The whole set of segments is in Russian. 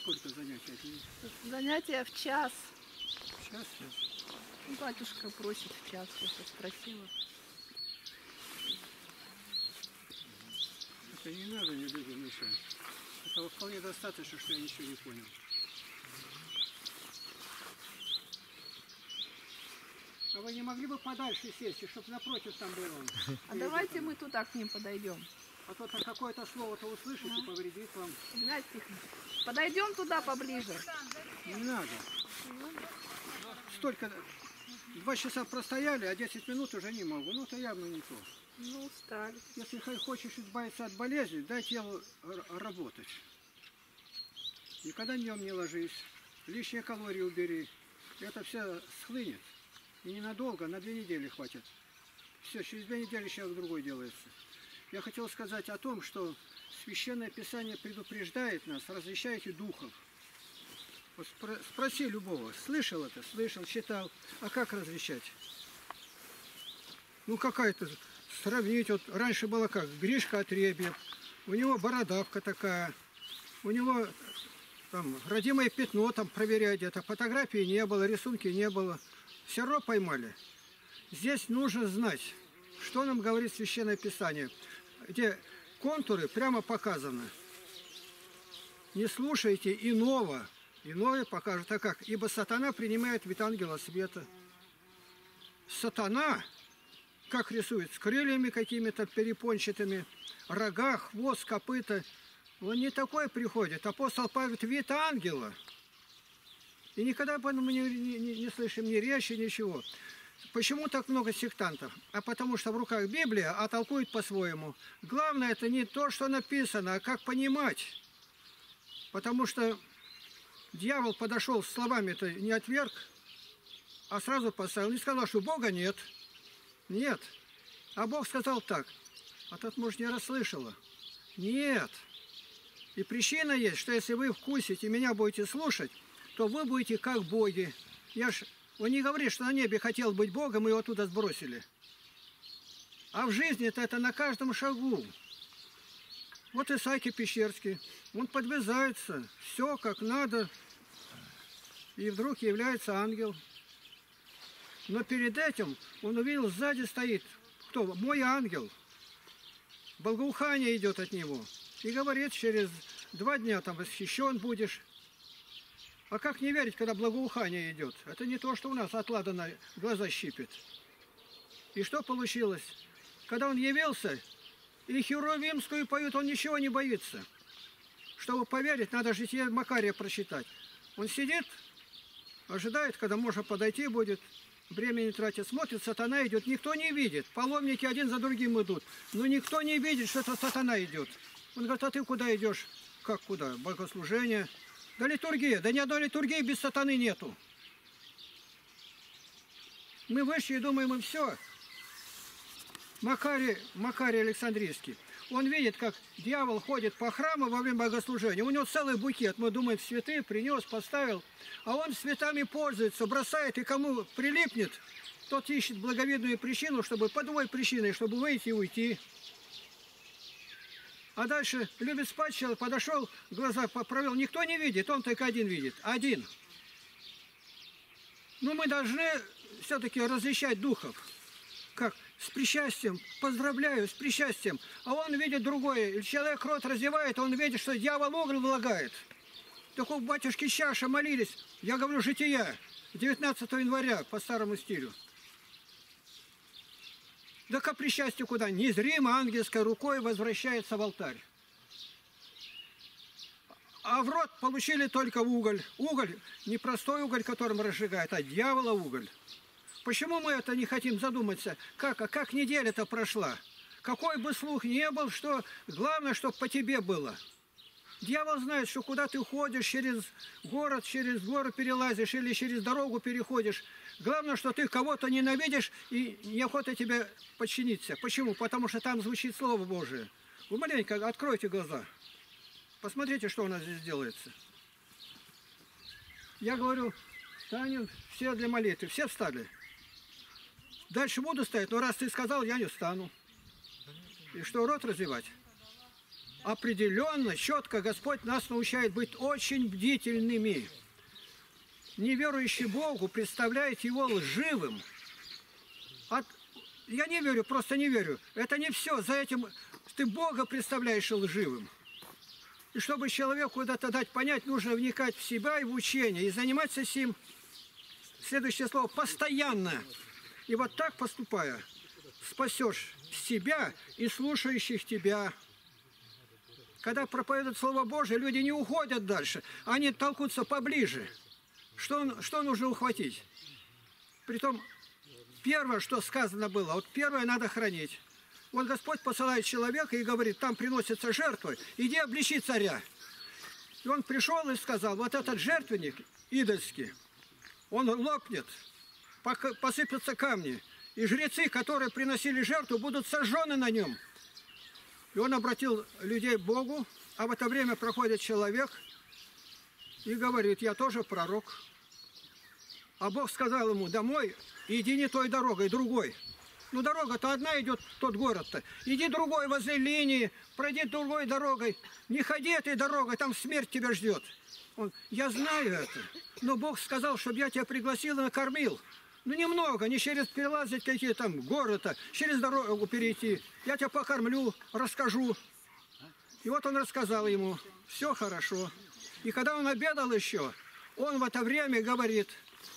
сколько занятия? Занятия в час. Сейчас? Батюшка просит в час, я спросила. Это не надо мне людям мешать. Этого вполне достаточно, что я ничего не понял. А вы не могли бы подальше сесть, чтобы напротив там был он? А давайте мы туда к ним подойдем. А то там какое-то слово-то услышите, повредит вам. Игнатий Тихонович, подойдем туда поближе. Не надо. Столько... 2 часа простояли, а 10 минут уже не могу. Ну, это явно не то. Ну, устали. Если хочешь избавиться от болезни, дай телу работать. Никогда днем не ложись. Лишние калории убери. Это все схлынет. И ненадолго, на 2 недели хватит. Все, через 2 недели человек другой делается. Я хотел сказать о том, что Священное Писание предупреждает нас, различайте духов. Вот спроси любого, слышал это, слышал, читал, а как различать? Ну какая-то, сравнить, вот раньше было как, Гришка Отребьев, у него бородавка такая, у него там родимое пятно там проверять где-то, фотографии не было, рисунки не было, все равно поймали. Здесь нужно знать, что нам говорит Священное Писание, где контуры прямо показаны. Не слушайте иного. Иное покажет, а как? Ибо сатана принимает вид ангела света. Сатана, как рисует, с крыльями какими-то перепончатыми, рога, хвост, копыта. Он не такой приходит. Апостол Павел вид ангела. И никогда об этом мы не слышим ни речи, ничего. Почему так много сектантов? А потому что в руках Библия, а толкует по-своему. Главное, это не то, что написано, а как понимать. Потому что дьявол подошел с словами-то не отверг, а сразу поставил. Не сказал, что Бога нет. Нет. А Бог сказал так. А тот, может, не расслышала. Нет. И причина есть, что если вы вкусите, меня будете слушать, то вы будете как боги. Он не говорит, что на небе хотел быть Богом, и его туда сбросили. А в жизни-то это на каждом шагу. Вот Исааки Пещерский. Он подвязается. Все как надо. И вдруг является ангел. Но перед этим он увидел, сзади стоит. Кто? Мой ангел. Благоухание идет от него. И говорит, через 2 дня там восхищен будешь. А как не верить, когда благоухание идет? Это не то, что у нас от ладана глаза щипет. И что получилось? Когда он явился, и Херувимскую поют, он ничего не боится. Чтобы поверить, надо житие Макария прочитать. Он сидит, ожидает, когда можно подойти будет, времени тратит, смотрит, сатана идет, никто не видит. Паломники один за другим идут, но никто не видит, что это сатана идет. Он говорит, а ты куда идешь? Как куда? Богослужение. Да литургия. Да ни одной литургии без сатаны нету. Мы вышли и думаем, и все. Макарий Александрийский. Он видит, как дьявол ходит по храму во время богослужения. У него целый букет. Мы думаем, цветы принес, поставил. А он цветами пользуется, бросает, и кому прилипнет, тот ищет благовидную причину, чтобы по 2 причиной, чтобы выйти и уйти. А дальше любит спать человек, подошел, глаза провел. Никто не видит, он только один видит. Один. Но мы должны все-таки различать духов. Как? С причастием. Поздравляю, с причастием. А он видит другое. Человек рот разевает, он видит, что дьявол уголь влагает. Так у батюшки чаша молились. Я говорю, жития. 19 января по старому стилю. Да к причастию куда? Незримо ангельской рукой возвращается в алтарь. А в рот получили только уголь. Уголь, не простой уголь, которым разжигает, а дьявола уголь. Почему мы это не хотим задуматься? Как неделя-то прошла? Какой бы слух не был, что главное, чтобы по тебе было. Дьявол знает, что куда ты ходишь, через город перелазишь или через дорогу переходишь. Главное, что ты кого-то ненавидишь и неохота тебе подчиниться. Почему? Потому что там звучит Слово Божие. Вы маленько откройте глаза. Посмотрите, что у нас здесь делается. Я говорю, встанем все для молитвы. Все встали. Дальше буду стоять, но раз ты сказал, я не встану. И что, рот развивать? определенно, четко Господь нас научает быть очень бдительными. Неверующий Богу представляет его лживым. Я не верю, просто не верю. Это не все. За этим ты Бога представляешь лживым. И чтобы человеку куда-то дать понять, нужно вникать в себя и в учение, и заниматься сим, следующее слово, постоянно. И вот так поступая, спасешь себя и слушающих тебя. Когда проповедуют Слово Божие, люди не уходят дальше, они толкутся поближе. Что нужно ухватить? Притом, первое, что сказано было, вот первое надо хранить. Вот Господь посылает человека и говорит, там приносятся жертвы, иди обличи царя. И он пришел и сказал, вот этот жертвенник идольский, он лопнет, посыпятся камни, и жрецы, которые приносили жертву, будут сожжены на нем. И он обратил людей к Богу, а в это время проходит человек и говорит, я тоже пророк. А Бог сказал ему, домой, иди не той дорогой, другой. Ну, дорога-то одна идет, тот город-то. Иди другой возле линии, пройди другой дорогой. Не ходи этой дорогой, там смерть тебя ждет. Он, я знаю это, но Бог сказал, чтобы я тебя пригласил и накормил. Ну, немного, не через перелазить какие там горы-то, через дорогу перейти. Я тебя покормлю, расскажу. И вот он рассказал ему, все хорошо. И когда он обедал еще, он в это время говорит,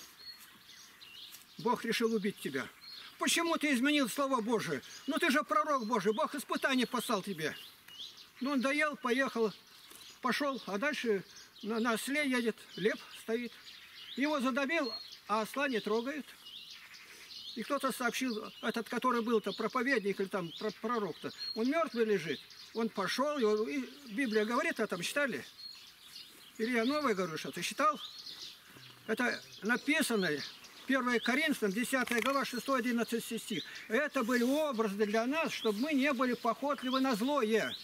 Бог решил убить тебя. Почему ты изменил Слово Божие? Ну ты же пророк Божий, Бог испытание послал тебе. Ну он доел, поехал, пошел, а дальше на осле едет, лев стоит. Его задавил, а осла не трогает. И кто-то сообщил, этот, который был-то проповедник или там пророк-то, он мертвый лежит. Он пошел, и Библия говорит о этом, читали? Или я новое говорю, что ты читал? Это написано, 1 Коринфянам, 10 глава, 6-11 стих. Это были образы для нас, чтобы мы не были похотливы на злое.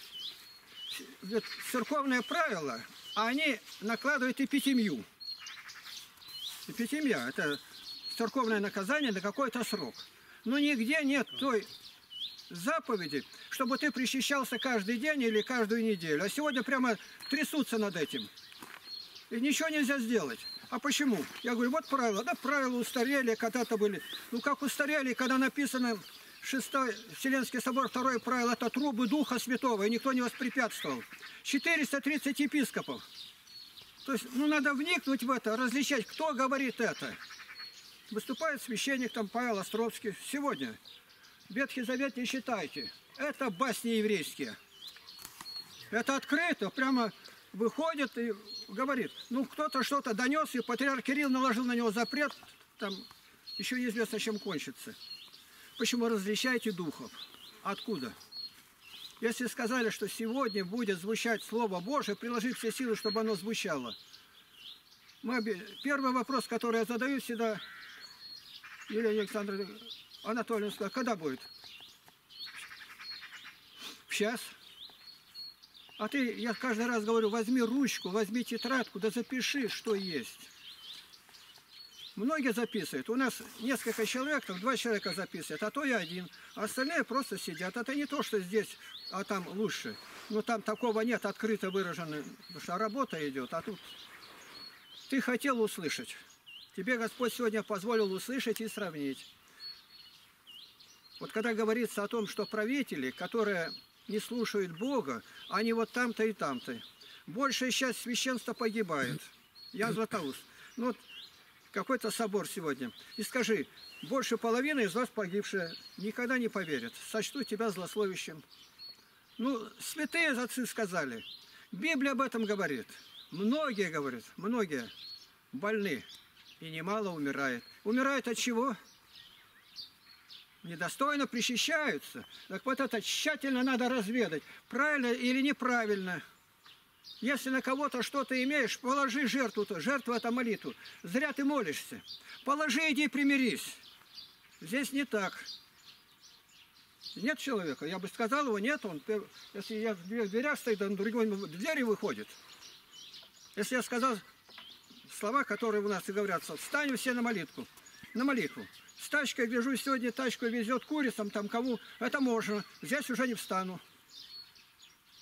Церковные правила, они накладывают эпитемию. Эпитемия – это церковное наказание на какой-то срок. Но нигде нет той заповеди, чтобы ты причащался каждый день или каждую неделю. А сегодня прямо трясутся над этим. И ничего нельзя сделать. А почему? Я говорю, вот правила. Да, правила устарели, когда-то были. Ну, как устарели, когда написано 6-й Вселенский собор, 2 правило, это трубы Духа Святого, и никто не воспрепятствовал. 430 епископов. То есть, ну, надо вникнуть в это, различать, кто говорит это. Выступает священник, там, Павел Островский. Сегодня. Ветхий Завет не считайте. Это басни еврейские. Это открыто, прямо выходит и говорит. Ну, кто-то что-то донес, и патриарх Кирилл наложил на него запрет. Там еще неизвестно, чем кончится. Почему различайте духов? Откуда? Если сказали, что сегодня будет звучать Слово Божие, приложи все силы, чтобы оно звучало. Первый вопрос, который я задаю всегда, Елена Александровна Анатольевна сказала, когда будет? Сейчас. А ты, я каждый раз говорю, возьми ручку, возьми тетрадку, да запиши, что есть. Многие записывают. У нас несколько человек, там 2 человека записывают, а то и 1. А остальные просто сидят. Это не то, что здесь, а там лучше. Но там такого нет, открыто выражено, потому что работа идет, а тут ты хотел услышать. Тебе Господь сегодня позволил услышать и сравнить. Вот когда говорится о том, что правители, которые не слушают Бога, они вот там-то и там-то. Большая часть священства погибает. Я Златоуст. Ну вот какой-то собор сегодня. И скажи, больше половины из вас погибшие никогда не поверят. Сочтут тебя злословящим. Ну, святые отцы сказали. Библия об этом говорит. Многие говорят, многие больны. И немало умирает. Умирают от чего? Недостойно причащаются. Так вот это тщательно надо разведать, правильно или неправильно. Если на кого-то что-то имеешь, положи жертву-то. Жертва – это молитву. Зря ты молишься. Положи, иди примирись. Здесь не так. Нет человека. Я бы сказал, его нет. Он, если я в дверях стою, он другой в двери выходит. Если я сказал слова, которые у нас и говорятся, встанем все на молитву. На молитву. С тачкой, гляжу, сегодня тачку везет курицам, там кому, это можно. Здесь уже не встану.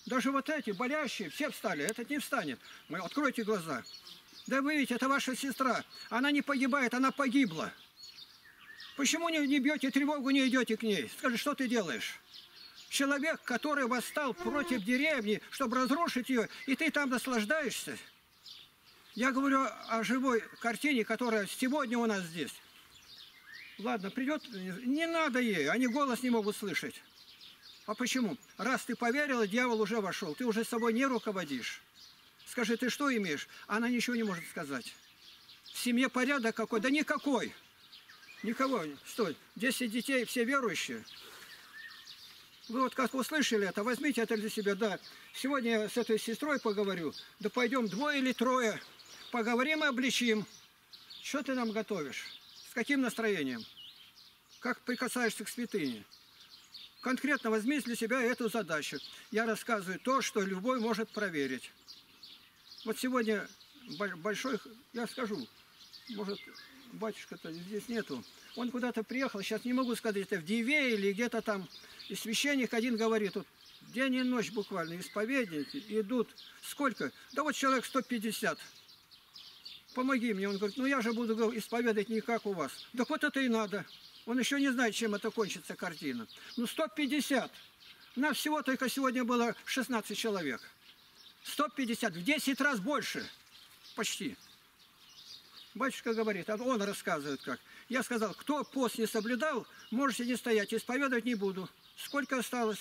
Даже вот эти болящие, все встали, этот не встанет. Мы откройте глаза. Да вы видите, это ваша сестра. Она не погибает, она погибла. Почему не бьете тревогу, не идете к ней? Скажи, что ты делаешь? Человек, который восстал против деревни, чтобы разрушить ее, и ты там наслаждаешься. Я говорю о живой картине, которая сегодня у нас здесь. Ладно, придет, не надо ей, они голос не могут слышать. А почему? Раз ты поверила, дьявол уже вошел, ты уже собой не руководишь. Скажи, ты что имеешь? Она ничего не может сказать. В семье порядок какой? Да никакой. Никого. Стой. 10 детей, все верующие. Вы вот как услышали это, возьмите это для себя. Да, сегодня я с этой сестрой поговорю. Да пойдем 2 или 3. Поговорим и обличим. Что ты нам готовишь? С каким настроением? Как прикасаешься к святыне? Конкретно возьми для себя эту задачу. Я рассказываю то, что любой может проверить. Вот сегодня большой, я скажу, может, батюшка-то здесь нету. Он куда-то приехал, сейчас не могу сказать, это в Диве или где-то там. И священник один говорит, вот день и ночь буквально, исповедники идут. Сколько? Да вот человек 150. Помоги мне. Он говорит, ну я же буду исповедовать не как у вас. Так вот это и надо. Он еще не знает, чем это кончится картина. Ну 150. Нас всего только сегодня было 16 человек. 150, в 10 раз больше. Почти. Батюшка говорит, а он рассказывает как. Я сказал, кто пост не соблюдал, можете не стоять, исповедовать не буду. Сколько осталось?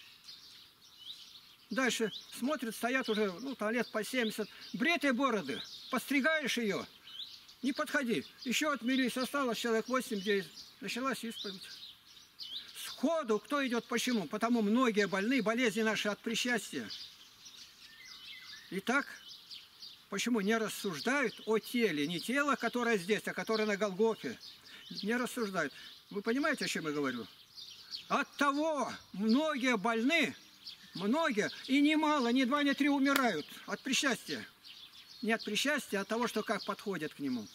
Дальше смотрят, стоят уже, ну, лет по 70. Бритые бороды, постригаешь ее, не подходи. Еще отмелись, осталось человек 8-9. Началась исповедь. Сходу кто идет, почему? Потому многие больные, болезни наши от причастия. Итак, почему не рассуждают о теле? Не тело, которое здесь, а которое на Голгофе. Не рассуждают. Вы понимаете, о чем я говорю? От того многие больны, многие, и немало, ни 2, ни 3 умирают от причастия. Не от причастия, а от того, что как подходят к нему.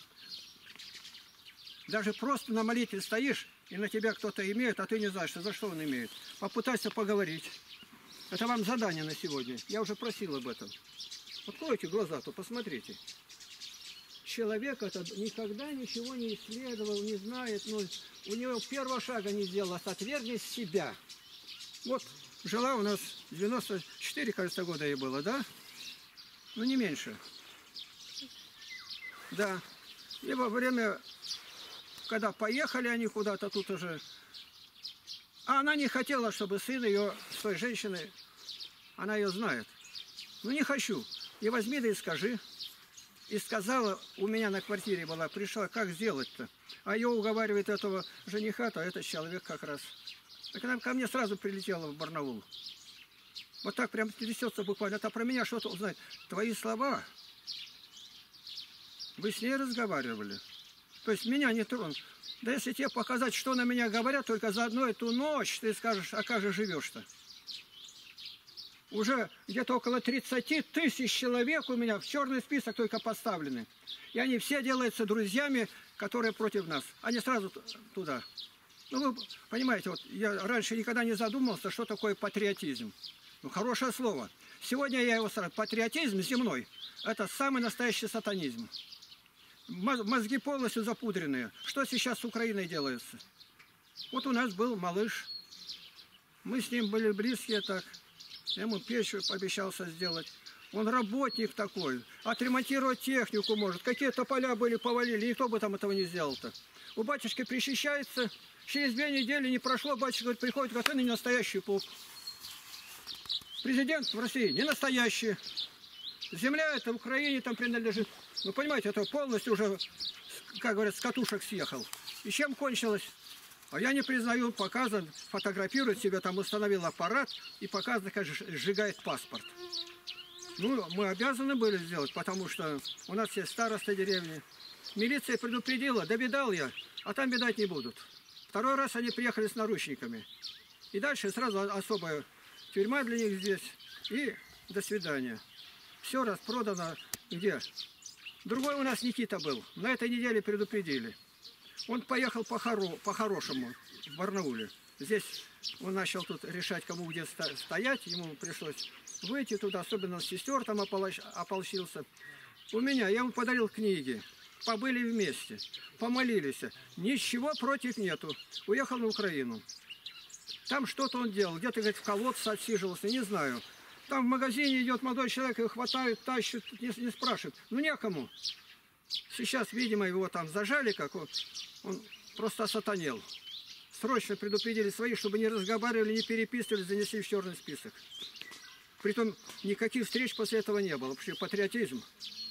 Даже просто на молитве стоишь, и на тебя кто-то имеет, а ты не знаешь, за что он имеет. Попытайся поговорить. Это вам задание на сегодня. Я уже просил об этом. Откройте глаза, то посмотрите. Человек это никогда ничего не исследовал, не знает, но у него первого шага не сделал, а отвергни себя. Вот жила у нас 94, кажется, года ей было, да? Ну, не меньше. Да. И во время, когда поехали они куда-то тут уже, а она не хотела, чтобы сын ее с той женщиной, она ее знает. Ну, не хочу. И возьми, да и скажи. И сказала, у меня на квартире была, пришла, как сделать-то? А ее уговаривает этого жениха-то, этот человек как раз. Так она ко мне сразу прилетела в Барнаул. Вот так прям трясется буквально. Это про меня что-то узнать. Твои слова. Вы с ней разговаривали. То есть меня не тронут. Да если тебе показать, что на меня говорят, только за одну эту ночь ты скажешь, а как же живешь-то? Уже где-то около 30 тысяч человек у меня в черный список только поставлены. И они все делаются друзьями, которые против нас. Они сразу туда. Ну, вы понимаете, вот я раньше никогда не задумывался, что такое патриотизм. Ну, хорошее слово. Сегодня я его сразу. Патриотизм земной – это самый настоящий сатанизм. Мозги полностью запудренные. Что сейчас с Украиной делается? Вот у нас был малыш. Мы с ним были близкие так. Я ему печь пообещался сделать. Он работник такой. Отремонтировать технику может. Какие-то поля были, повалили. Никто бы там этого не сделал-то. У батюшки причащается. Через 2 недели не прошло. Батюшка говорит, приходит, говорит, ты не настоящий поп. Президент в России не настоящий. Земля это в Украине там принадлежит. Вы понимаете, это полностью уже, как говорят, с катушек съехал. И чем кончилось? А я не признаю, показан, фотографирует себя, там установил аппарат и показано, как сжигает паспорт. Ну, мы обязаны были сделать, потому что у нас есть староста деревни. Милиция предупредила, да видал я, а там видать не будут. 2-й раз они приехали с наручниками. И дальше сразу особая тюрьма для них здесь. И до свидания. Все распродано. Где? Другой у нас Никита был. На этой неделе предупредили. Он поехал по-хорошему в Барнауле. Здесь он начал тут решать, кому где стоять. Ему пришлось выйти туда, особенно сестер там ополчился. Я ему подарил книги. Побыли вместе, помолились. Ничего против нету. Уехал на Украину. Там что-то он делал. Где-то, говорит, в колодце отсиживался, не знаю. Там в магазине идет молодой человек, его хватают, тащат, не спрашивают. Ну, некому. Сейчас, видимо, его там зажали, как он просто осатанел. Срочно предупредили своих, чтобы не разговаривали, не переписывали, занесли в черный список. Притом никаких встреч после этого не было, потому что патриотизм.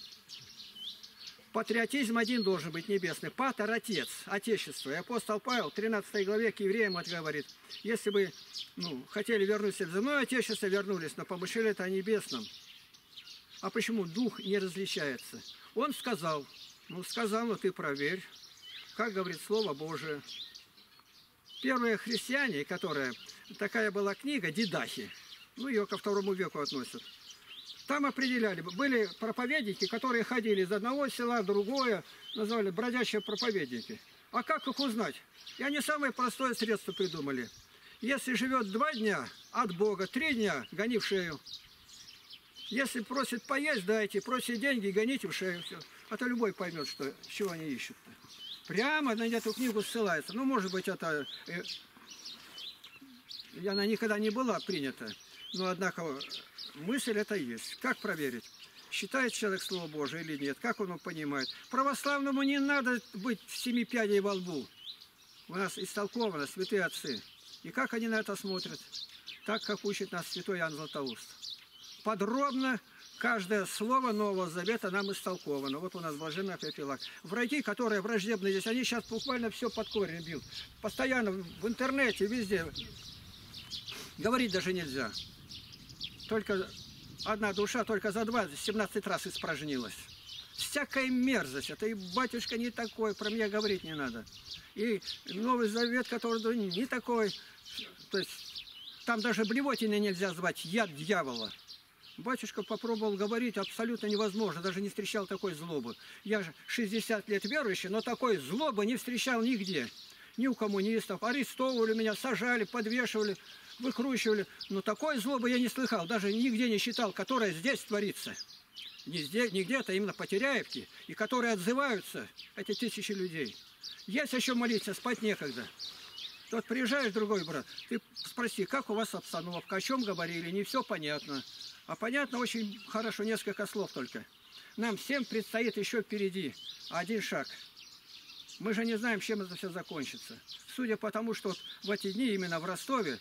Патриотизм один должен быть небесный. Патер – отец, отечество. И апостол Павел в 13 главе к евреям говорит, если бы хотели вернуться в земное отечество, вернулись, но помышляли это о небесном. А почему дух не различается? Он сказал, но ты проверь, как говорит Слово Божие. Первые христиане, такая была книга Дидахи, ее ко II веку относят. Там определяли, были проповедники, которые ходили из одного села в другое, называли бродячие проповедники. А как их узнать? И они самое простое средство придумали. Если живет 2 дня от Бога, 3 дня гони в шею. Если просит поесть, дайте, просит деньги, гоните в шею. Все. А то любой поймет, чего они ищут-то. Прямо на эту книгу ссылается. Может быть, это... Она никогда не была принята. Но, однако, мысль это есть. Как проверить? Считает человек Слово Божие или нет? Как он его понимает? Православному не надо быть 7 пядей во лбу. У нас истолковано святые отцы. И как они на это смотрят? Так, как учит нас святой Иоанн Златоуст. Подробно каждое слово Нового Завета нам истолковано. Вот у нас блаженный Феофилак. Враги, которые враждебны здесь, они сейчас буквально все под корень бьют. Постоянно в интернете, везде. Говорить даже нельзя. Только одна душа только за 17 раз испражнилась. Всякая мерзость. Это и батюшка не такой, про меня говорить не надо. И Новый Завет, который не такой. То есть там даже блевотиной нельзя звать, яд дьявола. Батюшка попробовал говорить, абсолютно невозможно, даже не встречал такой злобы. Я же 60 лет верующий, но такой злобы не встречал нигде. Ни у коммунистов. Арестовывали меня, сажали, подвешивали, выкручивали. Но такой злобы я не слыхал, даже нигде не считал, которая здесь творится. Не где-то, именно по Теряевке, и которые отзываются, эти тысячи людей. Есть еще молиться, спать некогда. Тот приезжаешь, другой брат, ты спроси, как у вас обстановка, о чем говорили, не все понятно. А понятно очень хорошо, несколько слов только. Нам всем предстоит еще впереди один шаг. Мы же не знаем, чем это все закончится. Судя по тому, что в эти дни именно в Ростове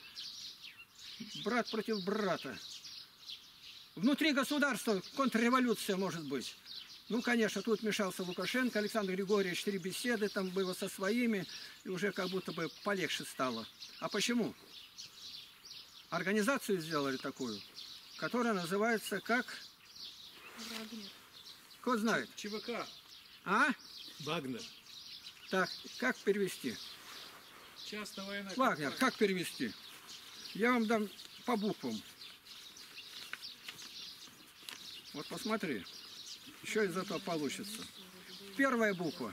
брат против брата. Внутри государства контрреволюция может быть. Конечно, тут вмешался Лукашенко, Александр Григорьевич, 3 беседы там было со своими, и уже как будто бы полегче стало. А почему? Организацию сделали такую, которая называется как? Вагнер. Кто знает? ЧВК. А? Вагнер. Так, как перевести? Частная военная Вагнер, компания. как перевести? Я вам дам по буквам. Вот посмотри. Что из этого получится? Первая буква.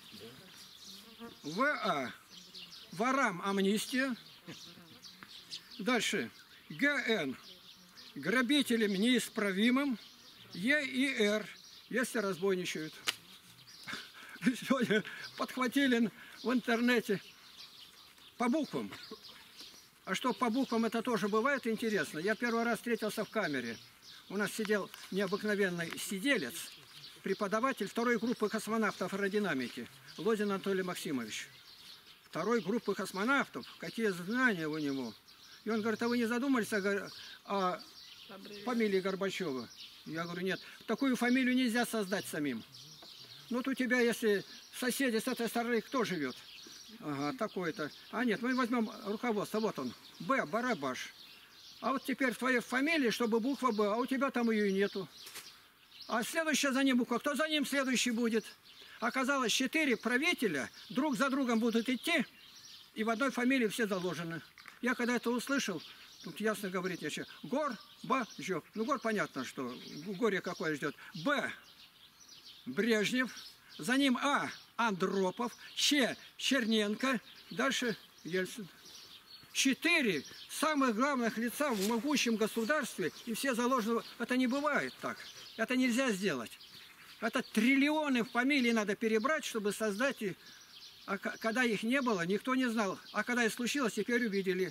ВА. Ворам амнистия. Дальше. ГН. Грабителям неисправимым. ЕИР. Если разбойничают. Сегодня подхватили в интернете по буквам. А что по буквам, это тоже бывает интересно. Я первый раз встретился в камере. У нас сидел необыкновенный сиделец, преподаватель 2-й группы космонавтов аэродинамики, Лозин Анатолий Максимович. 2-й группы космонавтов, какие знания у него. И он говорит, а вы не задумались о фамилии Горбачева? Я говорю, нет, такую фамилию нельзя создать самим. Вот у тебя, если соседи с этой стороны, кто живет? Ага, такой-то. А нет, мы возьмем руководство, вот он, Б, Барабаш. А вот теперь в твоей фамилии, чтобы буква Б, а у тебя там ее и нету. А следующая за ним буква, кто за ним следующий будет? Оказалось, 4 правителя друг за другом будут идти, и в одной фамилии все заложены. Я когда это услышал, тут ясно говорить нечего. Горбачев. Гор понятно, что горе какое ждет. Б. Брежнев. За ним А. Андропов. Ч. Черненко. Дальше Ельцин. 4 самых главных лица в могучем государстве, и все заложены. Это не бывает так. Это нельзя сделать. Это триллионы фамилий надо перебрать, чтобы создать. А когда их не было, никто не знал. А когда это случилось, теперь увидели.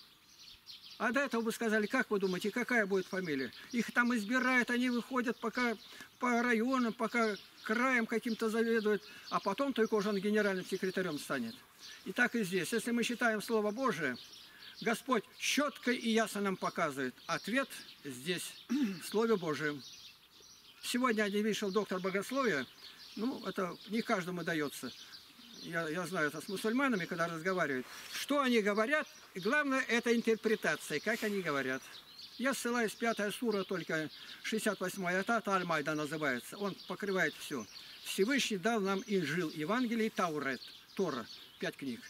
А до этого бы сказали, как вы думаете, какая будет фамилия? Их там избирают, они выходят пока по районам, пока краем каким-то заведуют, а потом только уже он генеральным секретарем станет. И так и здесь. Если мы считаем Слово Божие, Господь четко и ясно нам показывает. Ответ здесь, в Слове Божьем. Сегодня один вышел доктор богословия, ну, это не каждому дается. Я знаю это с мусульманами, когда разговаривают. Что они говорят, и главное, это интерпретация, как они говорят. Я ссылаюсь, 5 сура, только 68-я, это Аль-Майда называется. Он покрывает все. Всевышний дал нам Инжил, Евангелие, Таурет, Тора, 5 книг.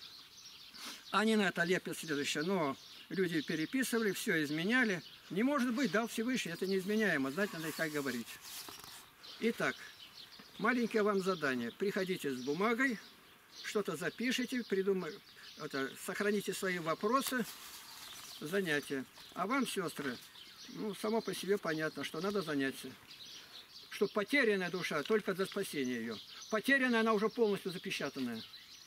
Они на это лепят следующее. Но люди переписывали, все изменяли. Не может быть, дал Всевышний, это неизменяемо. Знать надо, как говорить. Итак, маленькое вам задание. Приходите с бумагой, что-то запишите, сохраните свои вопросы, занятия. А вам, сестры, ну, само по себе понятно, что надо заняться. Что потерянная душа только за спасение ее. Потерянная, она уже полностью запечатанная.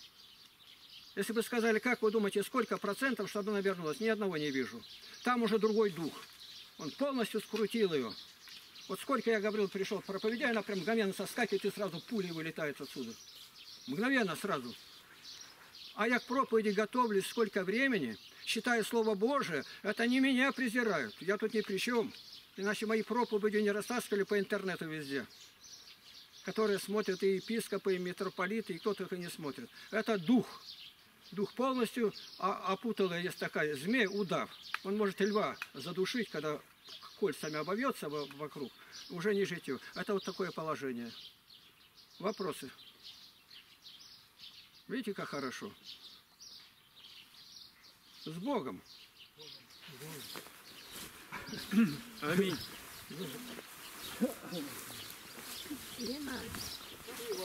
Если бы сказали, как вы думаете, сколько процентов, чтобы она вернулась, ни одного не вижу. Там уже другой дух. Он полностью скрутил ее. Вот сколько я говорил, пришел проповедя, она прям мгновенно соскакивает и сразу пулей вылетает отсюда. Мгновенно сразу. А я к проповеди готовлюсь сколько времени, считаю Слово Божие, это не меня презирают. Я тут ни при чем. Иначе мои проповеди не растаскивали по интернету везде. Которые смотрят и епископы, и митрополиты, и кто только не смотрит. Это дух. Дух полностью опутал, есть такая змея, удав. Он может и льва задушить, когда кольцами обовьется вокруг, уже не житью. Это вот такое положение. Вопросы? Видите, как хорошо? С Богом. Аминь. Лена.